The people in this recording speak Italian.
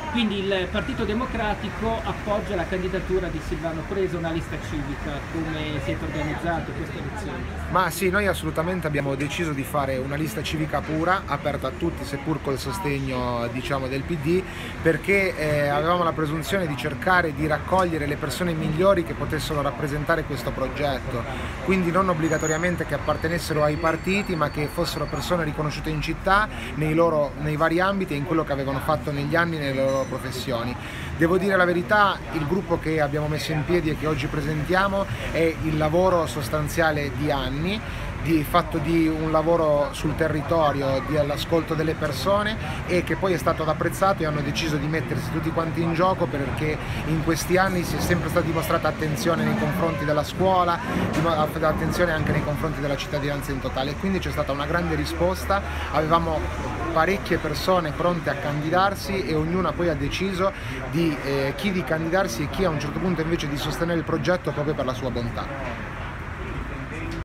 Quindi il Partito Democratico appoggia la candidatura di Silvano Presa, una lista civica. Come siete organizzato queste elezioni? Ma sì, noi assolutamente abbiamo deciso di fare una lista civica pura, aperta a tutti, seppur col sostegno diciamo del PD, perché avevamo la presunzione di cercare di raccogliere le persone migliori che potessero rappresentare questo progetto, quindi non obbligatoriamente che appartenessero ai partiti, ma che fossero persone riconosciute in città, nei vari ambiti e in quello che avevano fatto negli anni nelle loro professioni. Devo dire la verità, il gruppo che abbiamo messo in piedi e che oggi presentiamo è il lavoro sostanziale di anni, fatto di un lavoro sul territorio, all'ascolto delle persone, e che poi è stato apprezzato, e hanno deciso di mettersi tutti quanti in gioco, perché in questi anni si è sempre stata dimostrata attenzione nei confronti della scuola, attenzione anche nei confronti della cittadinanza in totale, e quindi c'è stata una grande risposta. Avevamo parecchie persone pronte a candidarsi e ognuna poi ha deciso di chi di candidarsi e chi a un certo punto invece di sostenere il progetto proprio per la sua bontà.